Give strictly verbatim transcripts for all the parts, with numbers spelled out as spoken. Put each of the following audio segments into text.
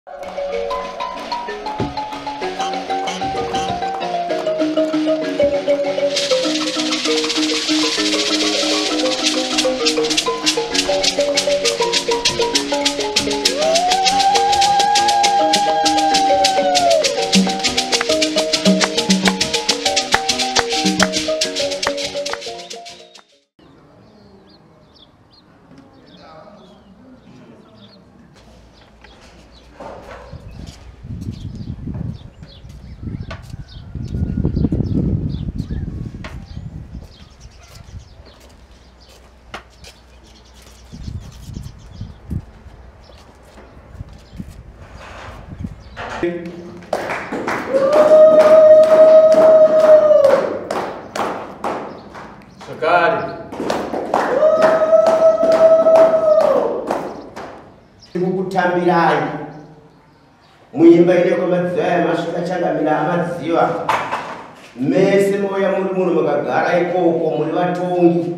Tambirai muimba ile kwa madzaya mashuka changamira amadziva mese moya muri munhu makagara ikoko muri vatongi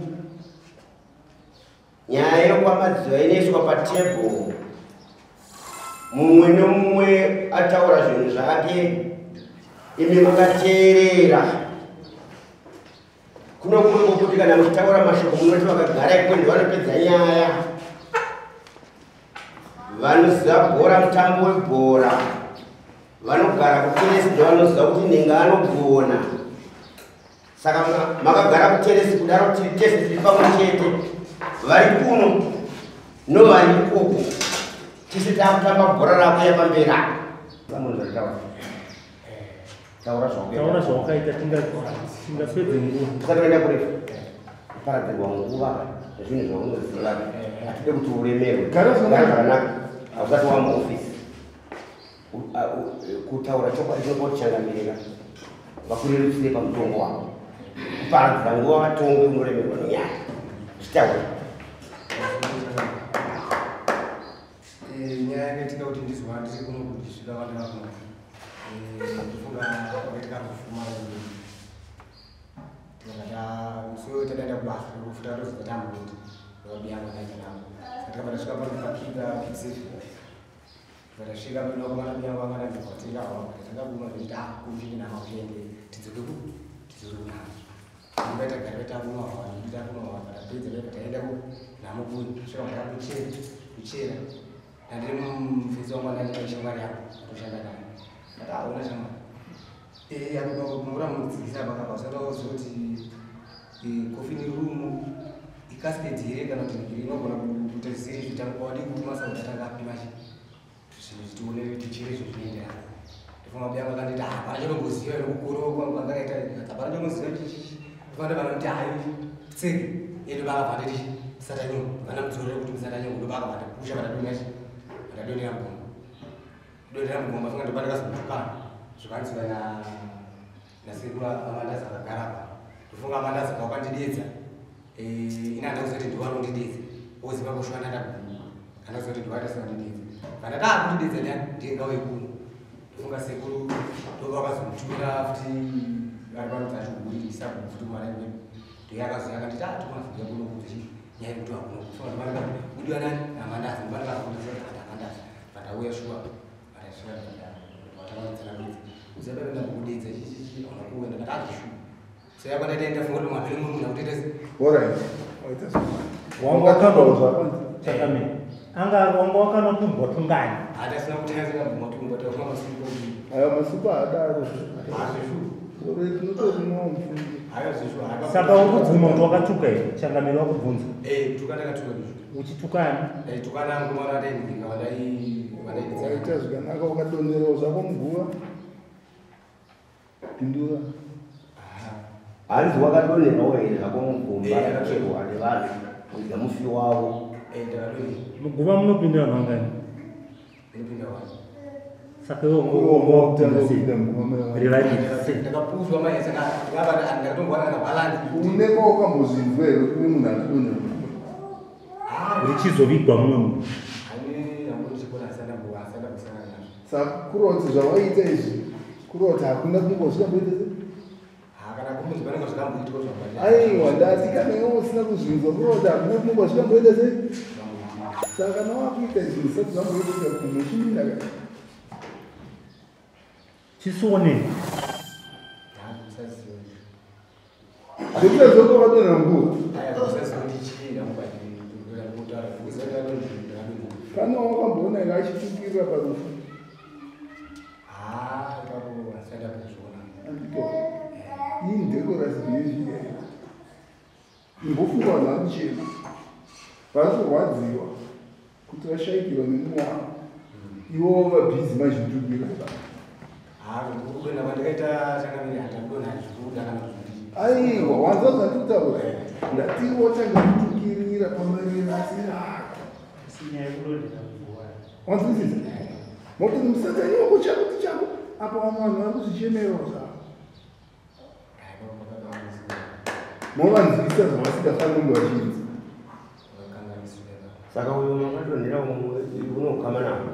nyaya yokwa madziva inoiswa patebhuru mumwe nomumwe ataura zvinhu zvake imi mukateerera kuno kumwe kokuti kana muchitaura mashoko munoti vakagara ikoko ndivanopedza nyaya vanoziva bhora mutambo webhora vanogara kuteresi ndovanoziva kuti ninga anogona saka makagara kuteresi kudaro tiri tese tiri pamwe chete vari kuno novari ikoko tisi takutamba bhora rako yapamberi taura zvawakaita tingapedze nguva tikatoenda kurefu kuparadzirwa nguva zvinhu zvaunoziva hatide kuti uremerwe gara zvakanaka hausati wamuofisi kutaura chokwadi chinoba kuchangamirira vakurerutsire pamutongo wako kuparadzira nguva vatongi unoremerwa nenyaya zvitaura nyaya yakaitika kuti ndizwa ndiri kuno kudisvika vana vakuno ndifunga kwakaita kufuma so tadaenda kubasa kufuta toziva tambo kuti vabiyangu naita navo saka patasvika pano pakida pizeri patasvika pano kumana biyangu vanganazikwatika hwavo tatangabuma zvekuti akumvini namakende tidzoke tidzoke kunazo imbaita gari takumwa hwavo takumwa hwavo patapedza pataenda namukuni svika mara kuchera kuchera ndandiri mufesi wangu andaita shamwari yako toshanda nayo kati aona shamwari akubakumura mudzidzisa pakapa usataoziva kuti kofini rumu ikasiketi here kana kuti mbiri inogona kutezeri zvitangwadi kuti masauri atangapi machi zvinhu zvitione tichere izvo zvinoenderana ndifunga buyanga akanditi hapana chinongoziva inokukuro kwangu angakaita hapana chinongoziva chichichi ndifanda kana kuti hayi tsenge edu vakabva nditi satanyongo kana mudzorere kuti musatanyongo ndobakabva ndipusha kana donachi ndadonera mugomba donera mugomba funga ndobata kazomutukana zvakanziva nasekuru amandazi akagara pa ndofunga amandazi akawakandidedza ina handauziva kuti ndiwanondidedza oziva kushwana ndaguma handauziva kuti ndiwatasikandidedza kana taakundidedza ndiyani ndiengawe kuno ndofunga sekuru ndova akazomutura futi ari panodza achigurisa futi kumaraimwe ndoyakaziva akanditi atokunazvia kuno kuti nyaya yekuti wakuno kufunga ndibanaka kudiwa nani amandazi ndibanaka kundisa kuti amandazi pandauya shuwa patasvika watakaodzana bedzi uziva pavenda kukudedza chichichi ona kuwenda kati azvishu saka kwandataenda funga kuti mwapiri muri muna kutoita wanga wakandouza chakamira anga wanga wakanotumbwa tungani hatasina kutanzira mumatumba tauma masiku ayo masiku adaro azvishu saka wakubvuma kuti wakatuka here changamiri wakubvunza tuka ndakatuka uchitukana tukana ngumara ndaidzinga waita zvakanaka wakadonzerawo zvako muguva pindura hanzi wakadonerawo here zvako mugomba akacherwa nevanhu kuidza mufi wavo muguva munopindira mangani saka ndakapuzwa maesakandakatombwana nabalansi uneko wakambozvinzwa here kuti munhu akadonera richizovigwa mumwe munhu saka kurova kuti zvavaita izvi kurova kuti hakuna kumbosvika mboitese aiwa ndati kana iwe usina kuzvinzwa kurova kuti hakuna kumbosvika mboitese saka kana wakuita izvi usati zvamboitesa kumwe chimina chisone Zekuta zoko wadona nguo. Kana wakambona ila achitukirira parufu. Ah, ikabu asada kuzona. Andiko. Hii ndeko rasibizia. Ngofungwa na mchema. Vakurwadziwa kuti vashaikirwa nemwana. Ivo vabhizi mazvitukira. Ah, ndikudona vandakaita chakamira atandona zvikuda kana kuti. Aiwa, wanza zvandikutaura. Ndatiwo tanga kutukirira pamariro asi sinyaya kulondera nguwa wanzwisisa. Moto musataniwa kuchakuti chako apa vanhu vari kuzvichemerawo zvavo. Movanzwisa zvavasingafaniri kunge vachiita. Saka uyo makadonhera unokama navo.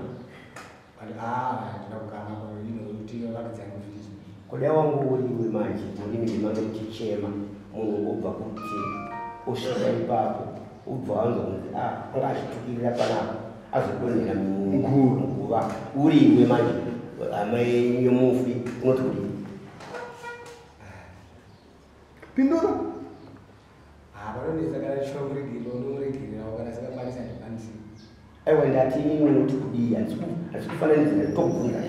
Kodea wangu uriwe manje mulimi ndimanga kuchichema munhu obva kuti osvika ipapo ubva wanza kunzi ah anga achitukirira panapa azodonhera muguva uriwe manje amai yomufi unoti kuti Pindura. aiwa ndati inini unoti kudii handikufananidzira tokubvunza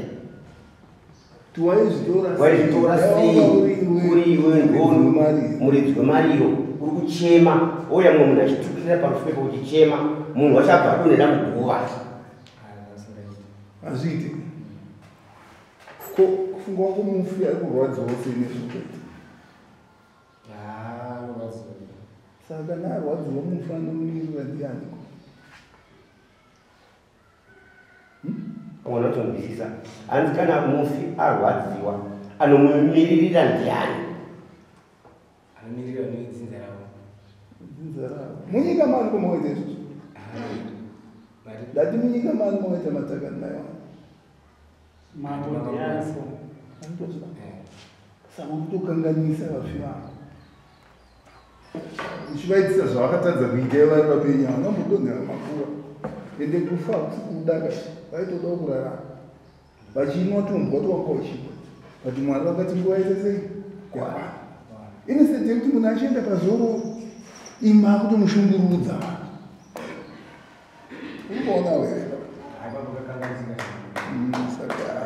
waizvitora sei uriwe ngonu muridzi wemariro uri kuchema ouya mumwe munhu achitukirira parufepo uchichema munhu wachabva adonhera muguva Hazviiti. Ko kufunga wako mufi ari kurwadziwa sei nezvokuita. Saka kana arwadziwa mufi anomirira ndiani? pamwe notonzwisisa hanzi kana mufi arwadziwa anomumiririra ndiani anomirira nedzinza ravo Dzinza ravo. Munyika mani kumaita izvozvo? Ndati munyika mani kumaita matakani nayo. mambo ndianso Andozva. Saka kutokanganisa vafi vavo. Uchivaitisa zvavakatadza kuita vari vapenyu vanambodonhera makuva. Ende kufa hakusi kudaka. Vaitoda kurarama. Vachinwa tombwa twanga uchibva. Kuti Mwari vakati nguva yaita sei? Yakwana. Innocent yekuti munhu achienda pazoro ima kutomushungurudza. Unoona here. Saka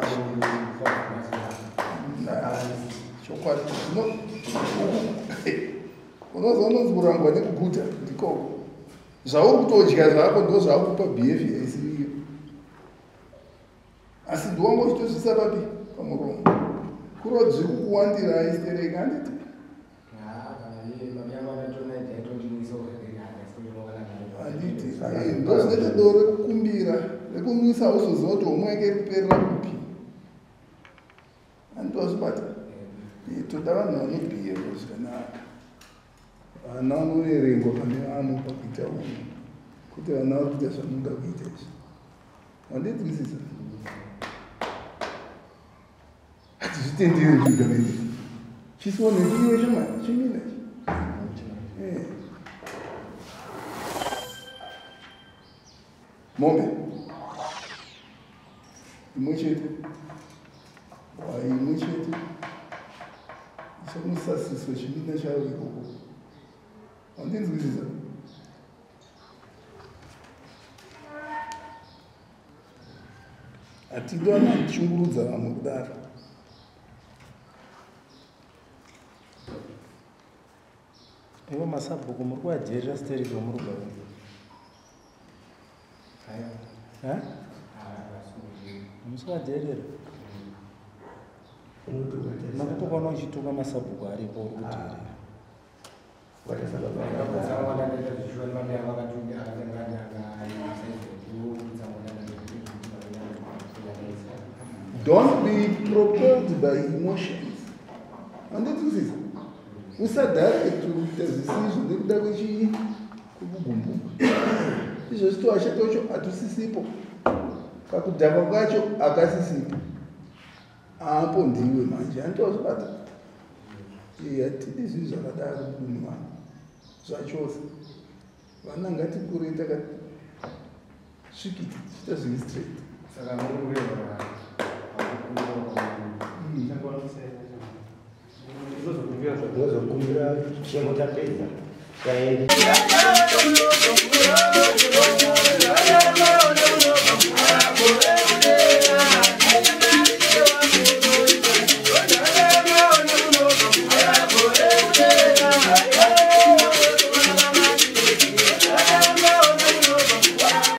chokwadi unoziva unonzi kurangwa nekuguta ndikoko. Zvauri kutodya zvako ndo zvakupa behavior isiriyo. Asi ndiwanga uchitozvisa papi pamuromo. Kurodziri kukuwandira aistereka handiti. Handiti. Ndozvinoita doro rekukumbira rekunwisa uzoziva kuti homwe yake iri kuperera kupi. Handitozvibata. Toda vanhu vanobhiyerwa zvakanaka. Vana vanoverengwa pane vano pakuita unhu. Kuti vana vari kuita zvamunoda kuita izvi. Handinzwisisa. Hatizvitenderi zvigara izvi. Chisone ndiwe chimwana chimina ichi. Eh. Mombe. Imwe chete. Wai imwe chete. Chamusasiso chimina chavo ikoko. Handinzwisisa. Hatidi vanhu vachishungurudza vamwe kudaro. ivo masabhuku muri kuadyerera steriko muri kugara musi kuadyerera makutokwana uchituka masabhuku aripo uri kudyerera Don't be propelled by emotions. Handinzwisisa. Usadirect kuita zvisizvo nekuda kwechii kukugumbuka. Izvo zvitoasha tocho hatusisipo. Kakudhakwa kacho akasisipo. Apo ndiwe manje handitozvibata. Hatidi zvinhu zvakadaro kuduni vanhu. Zvachose. Vana ngatikure takati svikiti tichita zvinhu straight. Saka muri kureva kumira chengo tapedza. Taende.